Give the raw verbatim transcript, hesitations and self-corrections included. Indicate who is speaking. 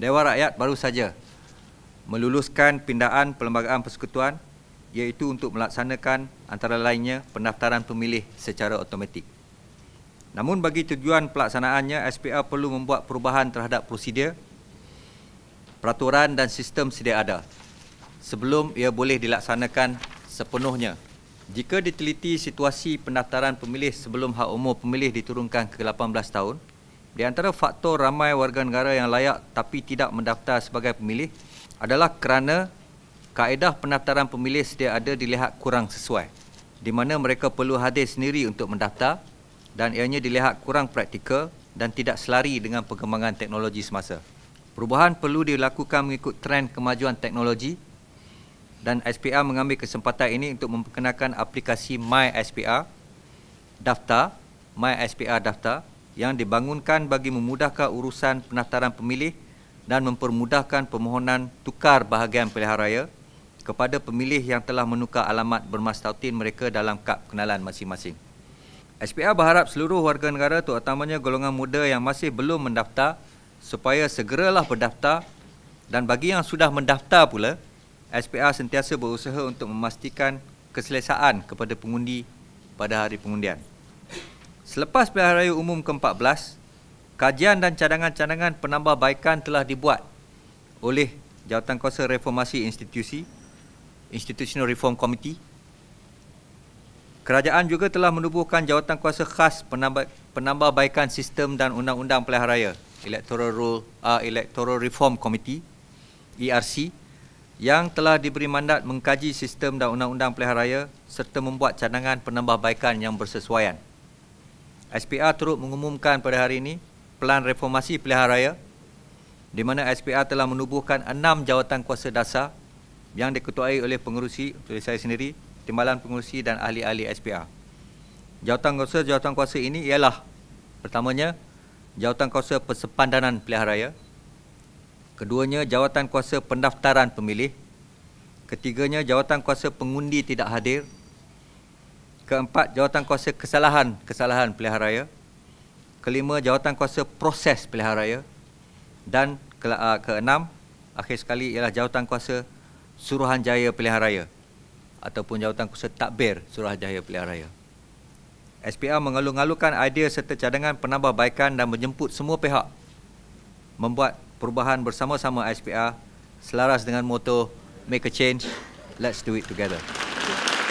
Speaker 1: Dewan Rakyat baru saja meluluskan pindaan Perlembagaan Persekutuan iaitu untuk melaksanakan antara lainnya pendaftaran pemilih secara automatik. Namun bagi tujuan pelaksanaannya, S P R perlu membuat perubahan terhadap prosedur, peraturan dan sistem sedia ada sebelum ia boleh dilaksanakan sepenuhnya. Jika diteliti situasi pendaftaran pemilih sebelum hak umur pemilih diturunkan ke lapan belas tahun, di antara faktor ramai warga negara yang layak tapi tidak mendaftar sebagai pemilih adalah kerana kaedah pendaftaran pemilih sedia ada dilihat kurang sesuai, di mana mereka perlu hadir sendiri untuk mendaftar dan ianya dilihat kurang praktikal dan tidak selari dengan perkembangan teknologi semasa. Perubahan perlu dilakukan mengikut trend kemajuan teknologi dan S P R mengambil kesempatan ini untuk memperkenalkan aplikasi MySPR Daftar, MySPR Daftar yang dibangunkan bagi memudahkan urusan pendaftaran pemilih dan mempermudahkan permohonan tukar bahagian pilihan raya kepada pemilih yang telah menukar alamat bermas tautin mereka dalam kad kenalan masing-masing. S P R berharap seluruh warga negara, terutamanya golongan muda yang masih belum mendaftar, supaya segeralah berdaftar, dan bagi yang sudah mendaftar pula, S P R sentiasa berusaha untuk memastikan keselesaan kepada pengundi pada hari pengundian. Selepas pilihan raya umum ke empat belas, kajian dan cadangan-cadangan penambahbaikan telah dibuat oleh Jawatankuasa Reformasi Institusi, Institutional Reform Committee. Kerajaan juga telah menubuhkan Jawatankuasa Khas Penambah, Penambahbaikan Sistem dan Undang-Undang Pilihan Raya, Electoral Rule, uh, Electoral Reform Committee, E R C, yang telah diberi mandat mengkaji sistem dan undang-undang pilihan raya serta membuat cadangan penambahbaikan yang bersesuaian. S P R turut mengumumkan pada hari ini Pelan Reformasi Pilihan Raya, di mana S P R telah menubuhkan enam jawatankuasa dasar yang diketuai oleh pengerusi, oleh saya sendiri, timbalan pengerusi dan ahli-ahli S P R. Jawatankuasa-jawatankuasa ini ialah, pertamanya, Jawatankuasa Persepandanan Pilihan Raya, keduanya Jawatankuasa Pendaftaran Pemilih, ketiganya Jawatankuasa Pengundi Tidak Hadir, keempat Jawatankuasa Kesalahan-Kesalahan Pilihan Raya, kelima Jawatankuasa Proses Pilihan Raya, dan ke, uh, keenam, akhir sekali ialah Jawatankuasa Suruhanjaya Pilihan Raya ataupun Jawatankuasa Tadbir Suruhanjaya Pilihan Raya. S P R mengalu-ngalukan idea serta cadangan penambahbaikan dan menjemput semua pihak membuat perubahan bersama-sama S P R selaras dengan moto Make a Change, Let's Do It Together.